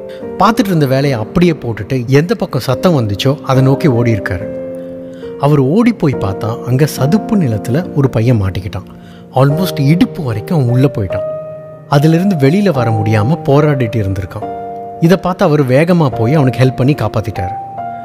பார்த்துட்டு இருந்த வேலையை அப்படியே போட்டுட்டு எந்த பக்கம் சத்தம் வந்துச்சோ அதை நோக்கி ஓடி இருக்காரு. அவர் ஓடி போய் பார்த்தா அங்கே சதுப்பு நிலத்தில் ஒரு பையன் மாட்டிக்கிட்டான். ஆல்மோஸ்ட் இடுப்பு வரைக்கும் அவன் உள்ளே போயிட்டான். அதிலிருந்து வெளியில் வர முடியாமல் போராடிட்டு இருந்திருக்கான். இதை பார்த்து அவர் வேகமாக போய் அவனுக்கு ஹெல்ப் பண்ணி காப்பாற்றிட்டார்.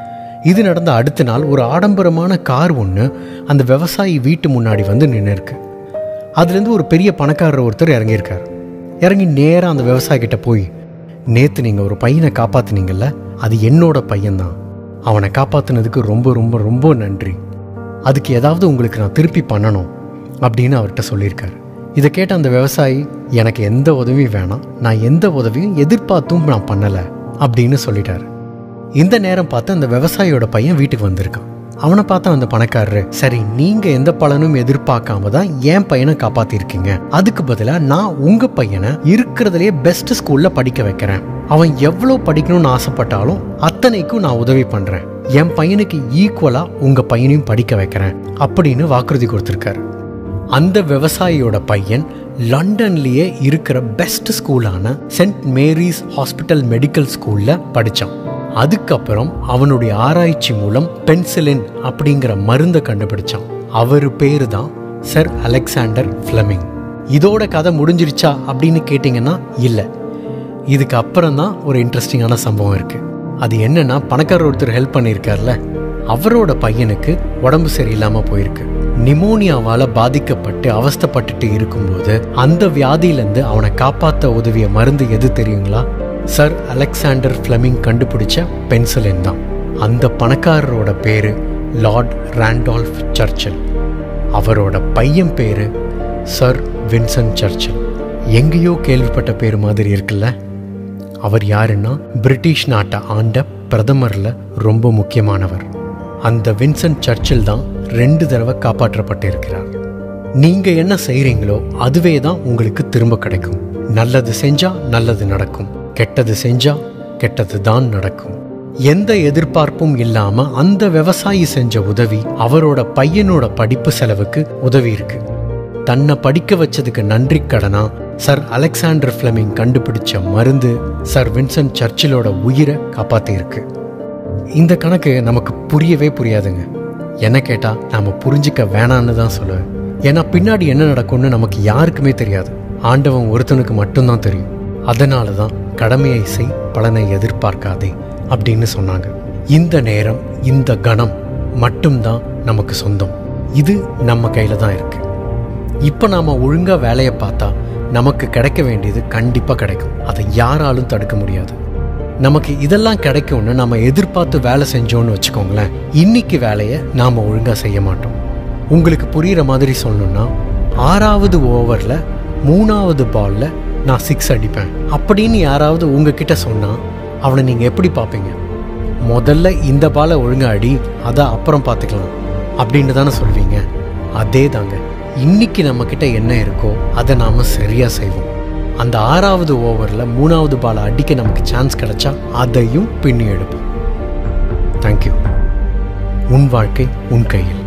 இது நடந்த அடுத்த நாள் ஒரு ஆடம்பரமான கார் ஒன்று அந்த விவசாயி வீட்டு முன்னாடி வந்து நின்று இருக்கு. அதுலேருந்து ஒரு பெரிய பணக்காரர் ஒருத்தர் இறங்கியிருக்கார். இறங்கி நேராக அந்த விவசாயிக்கிட்ட போய், நேற்று நீங்கள் ஒரு பையனை காப்பாற்றினீங்கல்ல, அது என்னோட பையன்தான். அவனை காப்பாற்றினதுக்கு ரொம்ப ரொம்ப ரொம்ப நன்றி. அதுக்கு ஏதாவது உங்களுக்கு நான் திருப்பி பண்ணணும் அப்படின்னு அவர்கிட்ட சொல்லியிருக்காரு. இதை கேட்ட அந்த விவசாயி, எனக்கு எந்த உதவியும் வேணாம், நான் எந்த உதவியும் எதிர்பார்த்தும் நான் பண்ணலை அப்படின்னு சொல்லிட்டாரு. இந்த நேரம் பார்த்து அந்த விவசாயியோட பையன் வீட்டுக்கு வந்திருக்கான். அவனை பார்த்த அந்த பணக்காரரு, சரி நீங்கள் எந்த பலனும் எதிர்பார்க்காம தான் என் பையனை காப்பாற்றிருக்கீங்க, அதுக்கு பதிலாக நான் உங்கள் பையனை இருக்கிறதுலேயே பெஸ்ட் ஸ்கூலில் படிக்க வைக்கிறேன். அவன் எவ்வளோ படிக்கணும்னு ஆசைப்பட்டாலும் அத்தனைக்கும் நான் உதவி பண்ணுறேன். என் பையனுக்கு ஈக்குவலாக உங்கள் பையனையும் படிக்க வைக்கிறேன் அப்படின்னு வாக்குறுதி கொடுத்துருக்காரு. அந்த விவசாயியோட பையன் லண்டன்லேயே இருக்கிற பெஸ்ட் ஸ்கூலான சென்ட் மேரிஸ் ஹாஸ்பிட்டல் மெடிக்கல் ஸ்கூலில் படித்தான். அதுக்கப்புறம் அவனுடைய ஆராய்ச்சி மூலம் பென்சிலின் அப்படிங்கிற மருந்தை கண்டுபிடிச்சான். அவர் பேரு தான் சர் அலெக்சாண்டர் ஃப்ளெமிங். இதோட கதை முடிஞ்சிருச்சா அப்படின்னு கேட்டிங்கன்னா இல்லை. இதுக்கு அப்புறம் தான் ஒரு இன்ட்ரெஸ்டிங்கான சம்பவம் இருக்குது. அது என்னன்னா, பணக்காரர் ஒருத்தர் ஹெல்ப் பண்ணியிருக்கார்ல, அவரோட பையனுக்கு உடம்பு சரியில்லாமல் போயிருக்கு. நிமோனியாவால் பாதிக்கப்பட்டு அவஸ்தைப்பட்டுட்டு இருக்கும்போது அந்த வியாதியிலேருந்து அவனை காப்பாற்ற உதவிய மருந்து எது தெரியுங்களா? சர் அலெக்சாண்டர் ஃப்ளெமிங் கண்டுபிடிச்ச பென்சிலின் தான். அந்த பணக்காரரோட பேரு லார்ட் ராண்டால்ஃப் சர்ச்சில். அவரோட பையன் பேரு சர் வின்சென்ட் சர்ச்சில். எங்கேயோ கேள்விப்பட்ட பேர் மாதிரி இருக்குல்ல? அவர் யாருன்னா, பிரிட்டிஷ் நாட்டை ஆண்ட பிரதமரில் ரொம்ப முக்கியமானவர். அந்த வின்சென்ட் சர்ச்சில் தான் 2 தடவை காப்பாற்றப்பட்டு இருக்கிறார். நீங்கள் என்ன செய்கிறீங்களோ அதுவே தான் உங்களுக்கு திரும்ப கிடைக்கும். நல்லது செஞ்சால் நல்லது நடக்கும், கெட்டது செஞ்சால் கெட்டது தான் நடக்கும். எந்த எதிர்பார்ப்பும் இல்லாமல் அந்த விவசாயி செஞ்ச உதவி அவரோட பையனோட படிப்பு செலவுக்கு உதவி இருக்கு. தன்னை படிக்க வச்சதுக்கு நன்றி கடனா சர் அலெக்சாண்டர் ஃப்ளெமிங் கண்டுபிடிச்ச மருந்து சர் வின்சென்ட் சர்ச்சிலோட உயிரை காப்பாற்றியிருக்கு. இந்த கணக்கு நமக்கு புரியவே புரியாதுங்க. என்ன கேட்டால் நாம் புரிஞ்சிக்க வேணான்னு தான் சொல்லுவேன். ஏன்னா பின்னாடி என்ன நடக்கும்னு நமக்கு யாருக்குமே தெரியாது. ஆண்டவன் ஒருத்தனுக்கு மட்டும்தான் தெரியும். அதனால தான் கடமையை செய், பலனை எதிர்பார்க்காதே அப்படின்னு சொன்னாங்க. இந்த நேரம், இந்த கணம் மட்டும்தான் நமக்கு சொந்தம். இது நம்ம கையில் தான் இருக்கு. இப்போ நாம் ஒழுங்காக வேலையை பார்த்தா நமக்கு கிடைக்க வேண்டியது கண்டிப்பாக கிடைக்கும். அதை யாராலும் தடுக்க முடியாது. நமக்கு இதெல்லாம் கிடைக்கும்னு நம்ம எதிர்பார்த்து வேலை செஞ்சோன்னு வச்சுக்கோங்களேன், இன்னைக்கு வேலையை நாம் ஒழுங்காக செய்ய மாட்டோம். உங்களுக்கு புரிகிற மாதிரி சொல்லணும்னா, 6வது ஓவரில் 3வது பாலில் நான் 6 அடிப்பேன் அப்படின்னு யாராவது உங்ககிட்ட சொன்னால் அவனை நீங்கள் எப்படி பார்ப்பீங்க? முதல்ல இந்த பாலை ஒழுங்காக அடி, அதை அப்புறம் பார்த்துக்கலாம் அப்படின்னு தானே சொல்வீங்க. அதே தாங்க, இன்னைக்கு நம்மக்கிட்ட என்ன இருக்கோ அதை நாம் சரியாக செய்வோம். அந்த 6வது ஓவரில் 3வது பாலை அடிக்க நமக்கு சான்ஸ் கிடைச்சா அதையும் பின்னி எடுப்போம். தேங்க்யூ. உன் வாழ்க்கை உன் கையில்.